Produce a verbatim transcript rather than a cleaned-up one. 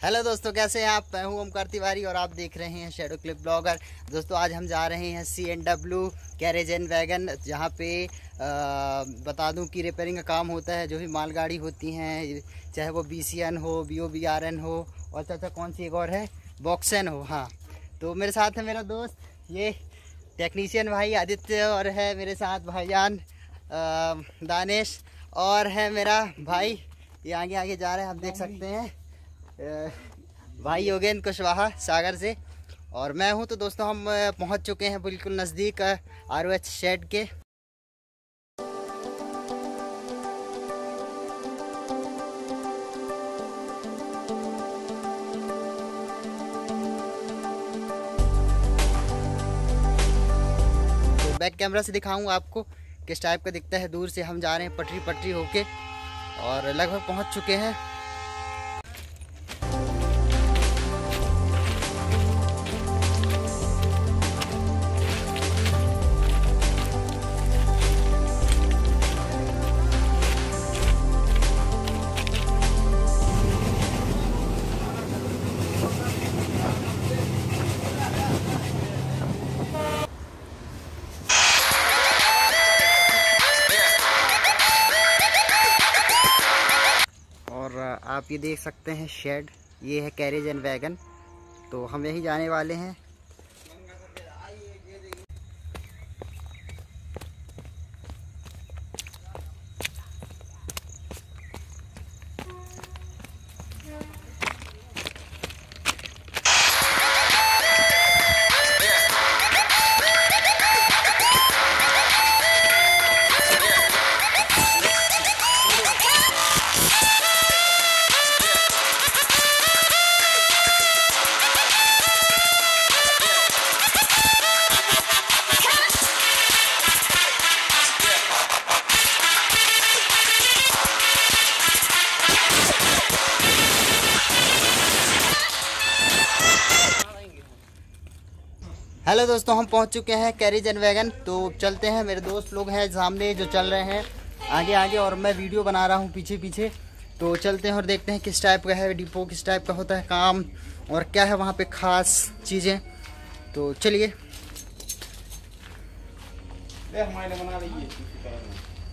Hello दोस्तों, कैसे हैं आप। मैं हूं ओमकार तिवारी और आप देख रहे हैं शैडो क्लिप ब्लॉगर। दोस्तों आज हम जा रहे हैं C N W carriage and wagon, जहां पे आ, बता दूं कि रिपेयरिंग का काम होता है। जो भी मालगाड़ी होती हैं, चाहे वो बी सी एन हो, B O B R N हो, और चाचा कौन सी एक और है, बॉक्सन हो। हाँ, तो मेरे साथ है मेरा दोस्त ये टेक्नीशियन भाई आदित्य, और है मेरे साथ भाईजान दानिश, और है मेरा भाई ये आगे आगे जा रहे हैं, आप देख सकते हैं, भाई योगेंद्र कुशवाहा सागर से। और मैं हूं। तो दोस्तों हम पहुंच चुके हैं बिल्कुल नज़दीक आर ओ एच शेड के। तो बैक कैमरा से दिखाऊं आपको किस टाइप का दिखता है। दूर से हम जा रहे हैं पटरी पटरी होके और लगभग पहुंच चुके हैं। आप ये देख सकते हैं शेड, ये है कैरेज एंड वैगन। तो हम यहीं जाने वाले हैं। हेलो दोस्तों, हम पहुंच चुके हैं कैरेज एंड वैगन। तो चलते हैं। मेरे दोस्त लोग हैं सामने जो चल रहे हैं आगे आगे, और मैं वीडियो बना रहा हूं पीछे पीछे। तो चलते हैं और देखते हैं किस टाइप का है डिपो, किस टाइप का होता है काम, और क्या है वहां पे खास चीज़ें। तो चलिए।